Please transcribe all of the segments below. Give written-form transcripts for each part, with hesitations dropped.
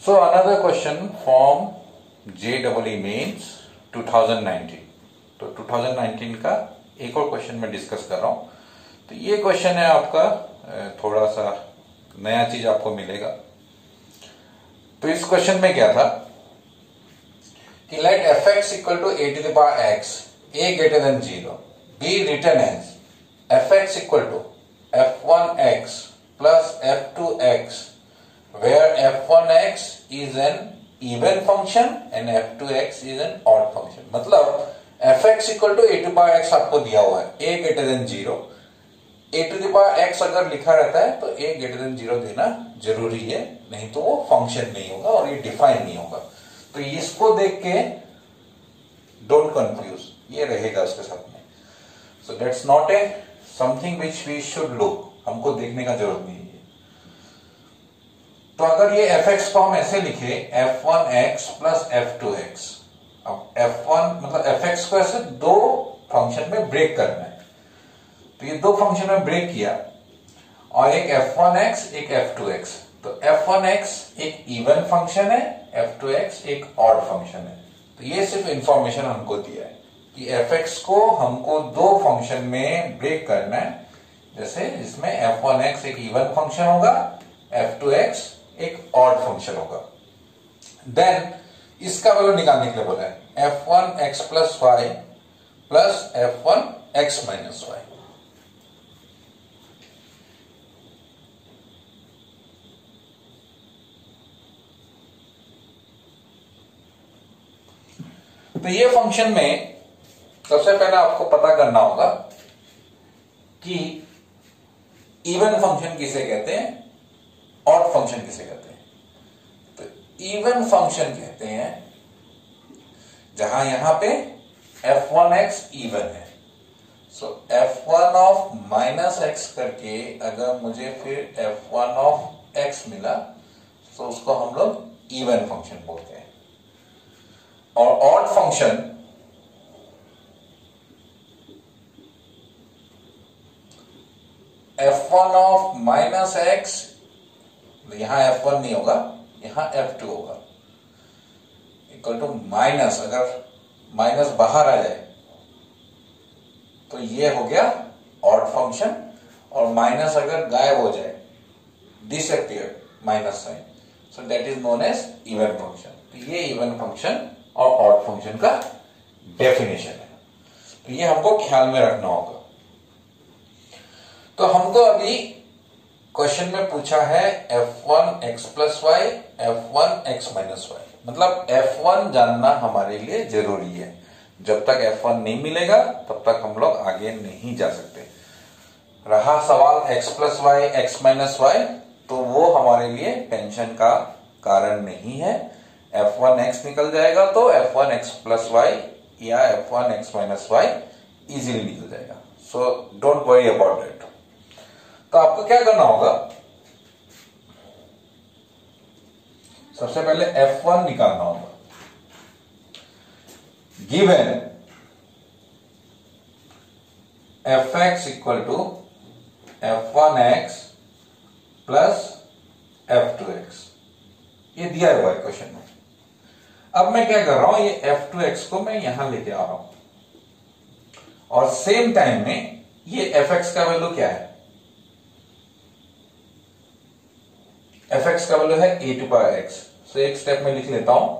So another question from JEE Mains 2019। तो 2019 का एक और क्वेश्चन मैं डिस्कस कर रहा हूं। तो ये क्वेश्चन है आपका, थोड़ा सा नया चीज आपको मिलेगा। तो इस क्वेश्चन में क्या था कि let fx equal to a to the power x, a greater than 0 be written as fx equal to f1x plus f2x where f1x is an even function and f2x is an odd function। मतलब fx equal to a to the power x आपको दिया हुआ है, a greater than 0, a to the power x अगर लिखा रहता है तो a greater than 0 देना जरूरी है, नहीं तो वो फंक्शन नहीं होगा और ये डिफाइन नहीं होगा। तो इसको देख के डोंट कंफ्यूज, ये रहेगा उसके साथ में। So that's not a something which we should look, हमको देखने का जरूरत नहीं है। तो अगर ये fx को हम ऐसे लिखे f1x प्लस f2x, अब f1 मतलब fx को ऐसे दो फंक्शन में ब्रेक करना है। तो ये दो फंक्शन में ब्रेक किया और एक f1x एक f2x। तो f1x एक इवन फंक्शन है, f2x एक ऑड फंक्शन है। तो ये सिर्फ इंफॉर्मेशन हमको दिया है कि fx को हमको दो फंक्शन में ब्रेक करना है। जैसे इसमें f1x एक इवन फंक्शन होगा, f2x एक ऑड फंक्शन होगा। देन इसका वैल्यू निकालने के लिए बोला है f1x plus y plus f1x minus y. तो ये फंक्शन में सबसे पहले आपको पता करना होगा कि इवन फंक्शन किसे कहते हैं, ऑड फंक्शन किसे कहते हैं। तो इवन फंक्शन कहते हैं जहां यहां पे f1x इवन है। सो f1 ऑफ माइनस x करके अगर मुझे फिर f1 ऑफ x मिला तो उसको हम लोग इवन फंक्शन बोलते हैं। और odd function f1 of minus x, यहां f1 नहीं होगा, यहां f2 होगा, इक्वल टू माइनस, अगर माइनस बाहर आ जाए तो ये हो गया ऑड फंक्शन, और माइनस अगर गायब हो जाए, disappear minus sign, so that is known as even function. तो ये इवन फंक्शन और ऑड फंक्शन का डेफिनेशन है। तो ये हमको ख्याल में रखना होगा। तो हमको अभी क्वेश्चन में पूछा है f1x plus Y, f1x minus Y, मतलब f1 जानना हमारे लिए जरूरी है। जब तक f1 नहीं मिलेगा तब तक हम लोग आगे नहीं जा सकते। रहा सवाल x plus y, x minus y, तो वो हमारे लिए टेंशन का कारण नहीं है। f1x निकल जाएगा तो f1x प्लस वाई या f1x माइनस वाई इजीली निकल जाएगा। So don't worry about it. तो आपको क्या करना होगा, सबसे पहले f1 निकालना होगा। Given fx equal to f1x plus f2x, ये दिया हुआ है क्वेश्चन में। अब मैं क्या कर रहा हूं, ये f2x को मैं यहां लेके आ रहा हूं और सेम टाइम में ये fx का वैल्यू क्या है, fx का वैल्यू है a to power x। So एक स्टेप में लिख लेता हूं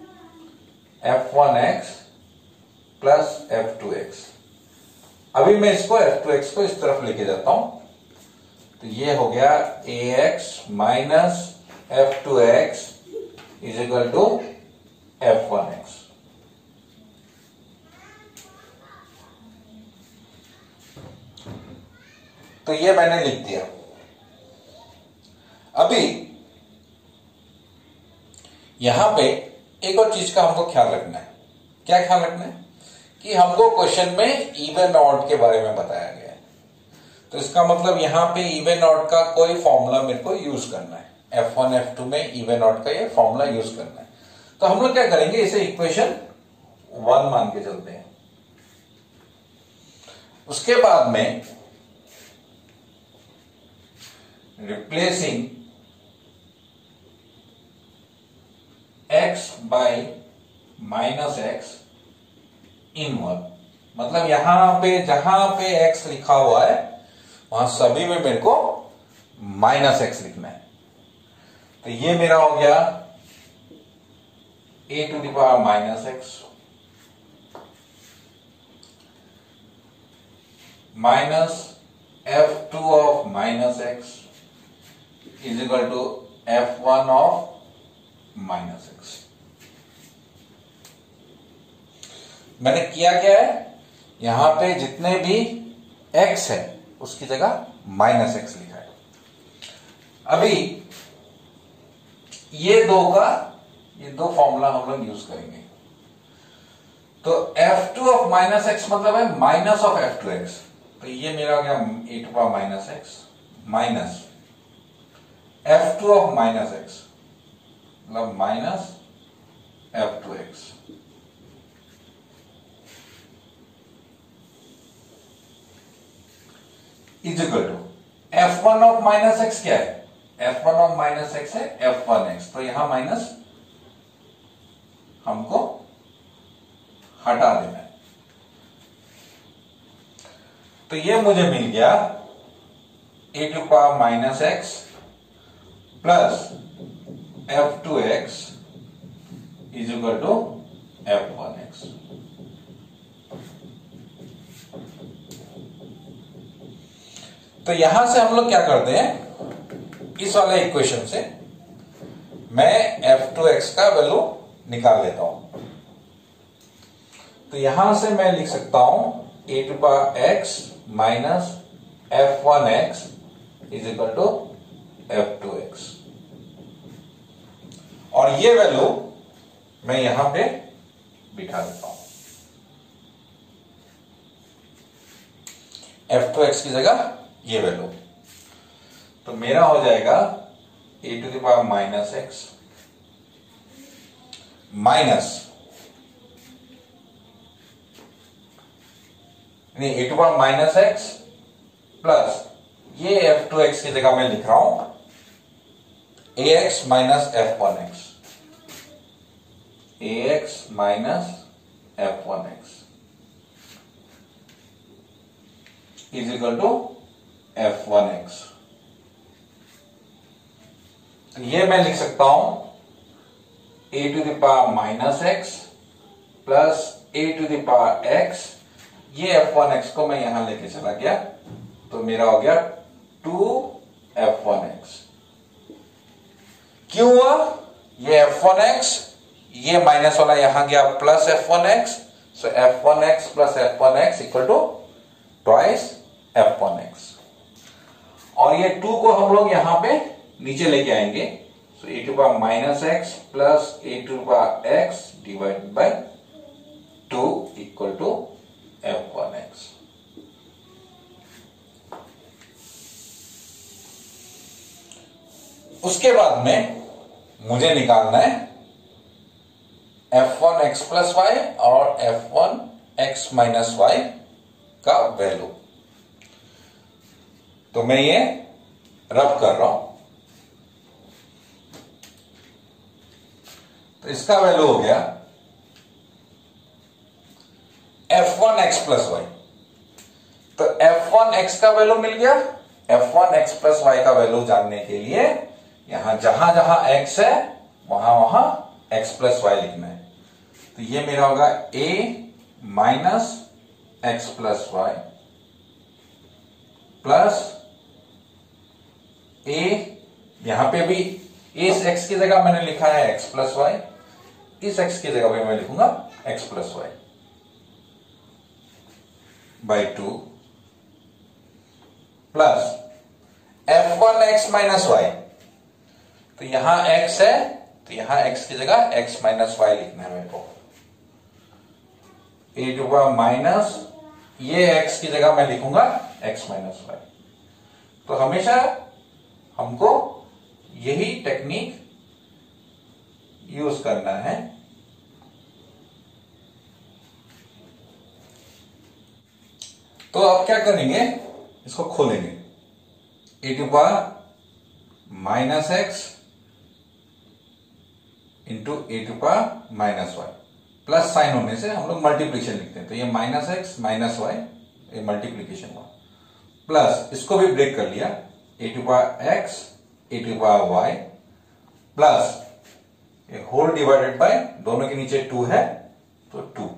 f1x प्लस f2x। अभी मैं इसको f2x को इस तरफ लेके जाता हूं, तो ये हो गया ax minus f2x is equal to f1x। तो ये मैंने लिख दिया। अभी यहां पे एक और चीज का हमको ख्याल रखना है। क्या ख्याल रखना है कि हमको क्वेश्चन में इवन ऑड के बारे में बताया गया है। तो इसका मतलब यहां पे इवन ऑड का कोई फॉर्मूला मेरे को यूज करना है। f1 f2 में इवन ऑड का ये फॉर्मूला यूज करना है। तो हम लोग क्या करेंगे, इसे इक्वेशन 1 मान के चलते हैं। उसके बाद में replacing x by minus x inward, मतलब यहां पे जहां पे एक्स लिखा हुआ है वहां सभी में मेरे को माइनस एक्स लिखना है। तो ये मेरा हो गया a to the power minus x minus f2 of minus x is equal to f1 of minus x. मैंने किया क्या है, यहां पे जितने भी x है उसकी जगह माइनस एक्स लिखा है। अभी ये दो फॉर्मूला हम लोग यूज करेंगे। तो f2 ऑफ माइनस एक्स मतलब है माइनस ऑफ f2x, तो ये मेरा हो गया a to power minus x minus f2 of minus x मतलब minus f2x is equal to f1 of minus x क्या है, f1 ऑफ माइनस एक्स है f1x, तो यहां माइनस हमको हटा देना है। तो ये मुझे मिल गया a to power minus x plus f2x is equal to f1x। तो यहां से हम लोग क्या करते हैं, इस वाले इक्वेशन से मैं f2x का वैल्यू निकाल लेता हूं। तो यहां से मैं लिख सकता हूं a to power x minus f1x is equal to f2x, और ये वैल्यू मैं यहां पे बिठा देता हूं। f2x की जगह ये वैल्यू, तो मेरा हो जाएगा a to the power minus x minus a to power minus x plus ये f2x की जगह मैं लिख रहा हूं ax minus f1x, ax minus f1x is equal to f1x। ये मैं लिख सकता हूं a to the power minus x plus a to the power x, ये f1x को मैं यहां लेके चला गया तो मेरा हो गया 2f1x। क्यों हुआ, ये f1x ये माइनस वाला यहां गया plus f1x, so f1x plus f1x equal to twice f1x, और ये 2 को हम लोग यहां पे नीचे लेके आएंगे, so a to power minus x plus a to power x divide by 2 equal to f1x। उसके बाद में मुझे निकालना है f1x प्लस वाई और f1x माइनस वाई का वैल्यू। तो मैं ये रब कर रहा हूं, तो इसका वैल्यू हो गया f1x प्लस वाई। तो f1x का वैल्यू मिल गया, f1x प्लस वाई का वैल्यू जानने के लिए यहां जहां जहां x है वहां वहां x प्लस वाई लिखना है। तो ये मेरा होगा a minus x plus y plus a, यहां पे भी इस x की जगह मैंने लिखा है x प्लस वाई, इस x की जगह पे मैं लिखूंगा x plus y by 2 plus f1x minus y. तो यहां x है तो यहां x की जगह x माइनस वाई लिखना है मेरे को, ए टू पावर माइनस ये x की जगह मैं लिखूंगा x माइनस वाई। तो हमेशा हमको यही टेक्निक यूज करना है। तो अब क्या करेंगे, इसको खोलेंगे, a to power minus x into a to power minus y, plus sign होने से हम लोग मल्टीप्लीकेशन लिखते हैं, तो ये माइनस एक्स माइनस वाई, ये मल्टीप्लीकेशन हुआ, प्लस इसको भी ब्रेक कर लिया, a to power x a to power y, plus ये होल डिवाइडेड बाय, दोनों के नीचे 2 है तो 2,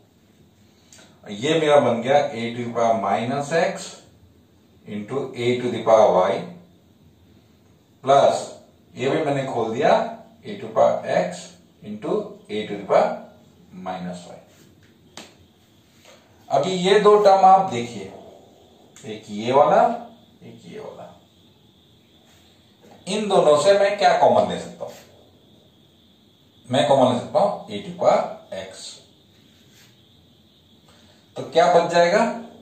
ये मेरा बन गया a to power minus x into a to power y, plus ये भी मैंने खोल दिया a to power x into a to power minus y. अभी ये दो टर्म आप देखिए, एक ये वाला एक ये वाला, इन दोनों से मैं क्या कॉमन ले सकता हूं? मैं कॉमन ले सकता हूं ए टू पावर एक्स, तो क्या बच जाएगा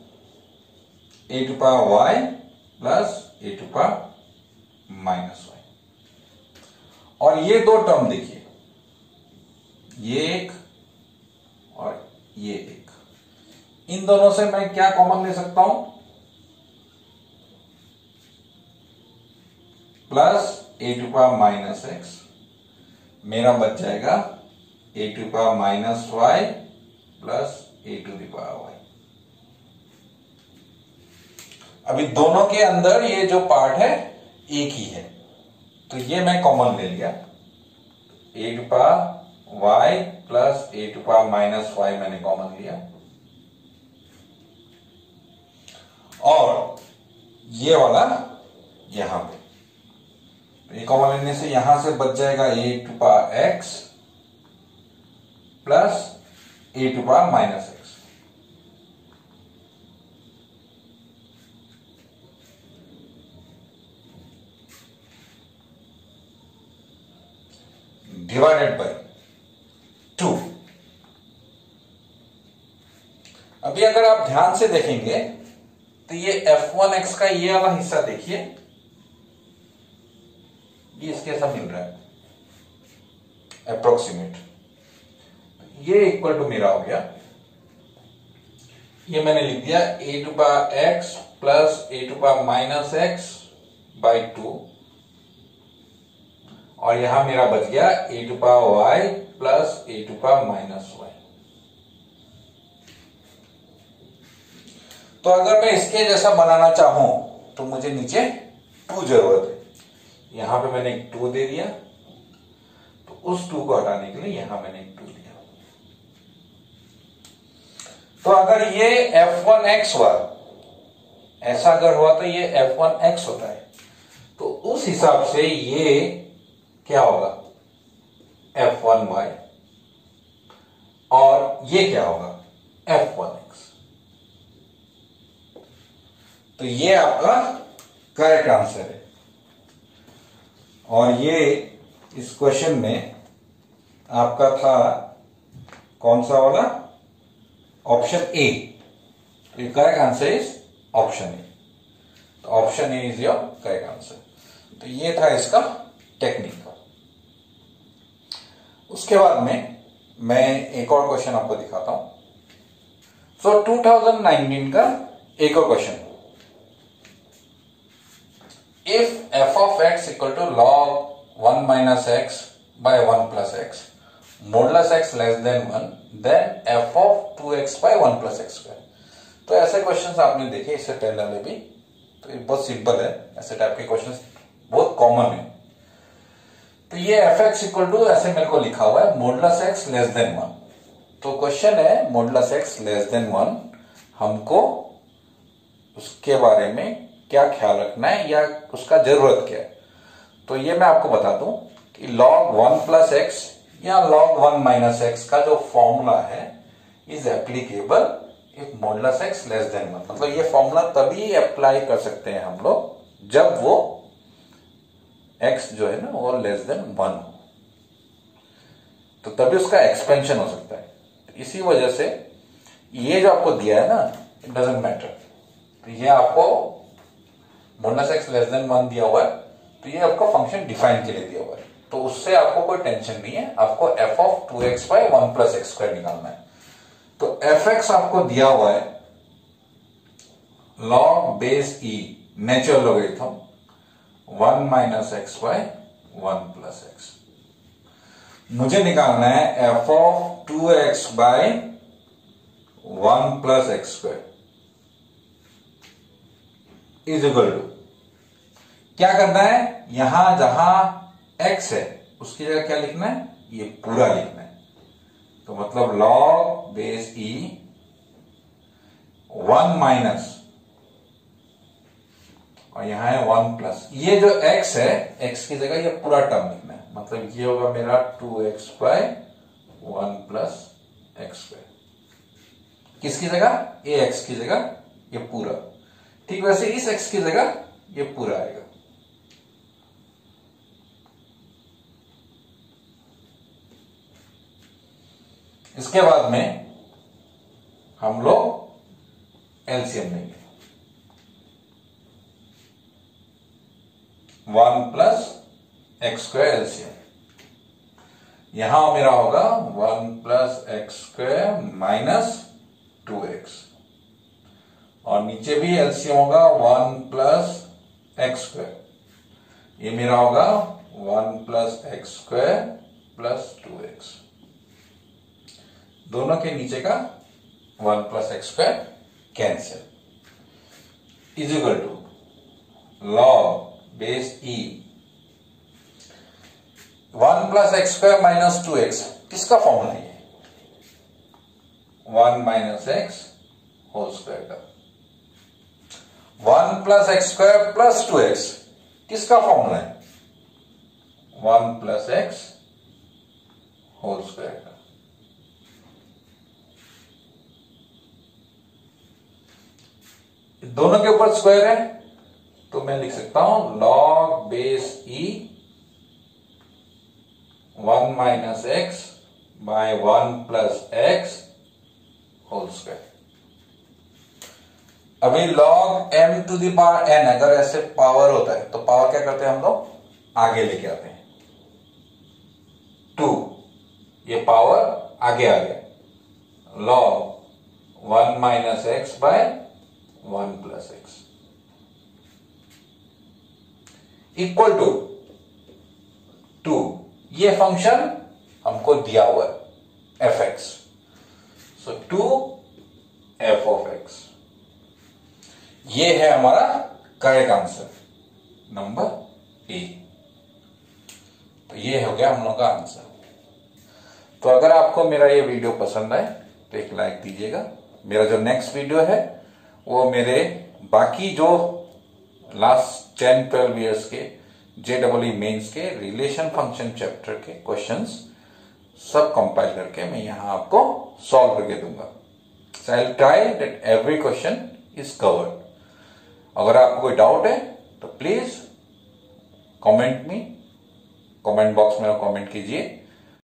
a to power y plus a to power minus y. और ये दो टर्म देखिए, ये एक और ये एक, इन दोनों से मैं क्या कॉमन ले सकता हूं? Plus a to power minus x, मेरा बच जाएगा a to power minus y plus a to the power y. अभी दोनों के अंदर ये जो पार्ट है एक ही है, तो ये मैं कॉमन ले लिया, a to power y plus a to power minus y मैंने कॉमन लिया, और ये वाला यहां पे, तो ये कॉमन लेने से यहां से बच जाएगा a to power x plus a to power minus x. Divided by 2। अभी अगर आप ध्यान से देखेंगे तो ये f1x का ये वाला हिस्सा देखिए, ये इसके ऐसा मिल रहा है अप्रोक्सीमेट, ये इक्वल टू मेरा हो गया, ये मैंने लिख दिया a to power x plus a to power minus x by 2, और यहां मेरा बच गया a to power y plus a to power minus y. तो अगर मैं इसके जैसा बनाना चाहूं तो मुझे नीचे 2 जरूरत है, यहां पे मैंने एक 2 दे दिया, तो उस 2 को हटाने के लिए यहां मैंने एक 2 दिया। तो अगर ये f1x हुआ, ऐसा अगर हुआ तो ये f1x होता है, तो उस हिसाब से ये क्या होगा f1y, और ये क्या होगा f1x। तो ये आपका करेक्ट आंसर है, और ये इस क्वेश्चन में आपका था कौन सा वाला? Option A. तो ये correct answer is option A, तो option A is your correct answer. तो ये था इसका टेक्निक। उसके बाद में मैं एक और क्वेश्चन आपको दिखाता हूं। सो 2019 का एक और question, if f of x equal to log 1 minus x by 1 plus x modulus x less than 1 then f of 2x by 1 plus x square. तो ऐसे क्वेश्चंस आपने देखे इससे पहले में भी, तो ये बहुत सिंपल है, ऐसे टाइप के क्वेश्चंस बहुत कॉमन है। तो ये fx इक्वल टू ऐसे मेरे को लिखा हुआ है मॉडुलस x लेस देन 1। तो क्वेश्चन है मॉडुलस x लेस देन 1, हमको उसके बारे में क्या ख्याल रखना है या उसका जरूरत क्या है। तो ये मैं आपको बता दूं कि log 1 प्लस एक्स या log 1 माइनस एक्स का जो फॉर्मूला है is applicable if modulus x less than 1। मतलब ये फॉर्मूला तभी अप्लाई कर सकते हैं हम लोग जब वो x जो है ना वो लेस देन 1 हो, तो तभी उसका एक्सपेंशन हो सकता है। इसी वजह से ये जो आपको दिया है ना, इट डजंट मैटर, तो ये आपको मॉडुलस x लेस देन 1 दिया हुआ है, तो ये आपको फंक्शन डिफाइन के लिए दिया हुआ है, तो उससे आपको कोई टेंशन नहीं है। आपको f of 2x by 1 plus x square निकालना है। तो fx आपको दिया हुआ है log base e natural logarithm 1 minus x by 1 plus x. मुझे निकालना है f of 2x by 1 plus x square is equal to, क्या करना है, यहां जहां x है उसकी जगह क्या लिखना है, ये पूरा लिखना है। तो मतलब लॉग बेस ई 1 माइनस और यहां है 1 प्लस, ये जो x है x की जगह ये पूरा टर्म लिखना है। मतलब ये होगा मेरा 2x by 1 plus x square, किसकी जगह, ये x की जगह ये पूरा। ठीक वैसे इस x की जगह ये पूरा आएगा। इसके बाद में हम लोग एलसीएम लेंगे, 1 प्लस एक्स स्क्वायर एलसीएम, यहां मेरा होगा 1 plus x square minus 2x, और नीचे भी एलसीएम होगा 1 प्लस एक्स स्क्वायर, ये मेरा होगा 1 plus x square plus 2x, दोनों के नीचे का 1 plus x square cancel, is equal to log base e 1 plus x square minus 2x, किसका फॉर्मूला है, 1 माइनस एक्स होल स्क्वायर का। 1 plus x square plus 2x, किसका फॉर्मूला है, 1 plus x whole square का। दोनों के ऊपर स्क्वायर है तो मैं लिख सकता हूं log base e 1 minus x by 1 plus x whole square. अभी log m to the power n अगर ऐसे पावर होता है तो पावर क्या करते हैं हम लोग, आगे लेके आते हैं 2, ये पावर आगे आ गया, log 1 minus x by 1 plus x equal to 2, ये फंक्शन हमको दिया हुआ है f x, so 2 f of x, ये है हमारा करेक्ट आंसर नंबर ए। तो ये हो गया हम लोग का आंसर। तो अगर आपको मेरा ये वीडियो पसंद आए तो एक लाइक दीजिएगा। मेरा जो नेक्स्ट वीडियो है वो मेरे बाकी जो लास्ट 10-12 इयर्स के JEE मेंस के रिलेशन फंक्शन चैप्टर के क्वेश्चंस सब कंपाइल करके मैं यहां आपको सॉल्व करके दूंगा। So I will try that every question is covered. अगर आपको कोई डाउट है तो प्लीज कमेंट बॉक्स में कमेंट कीजिए।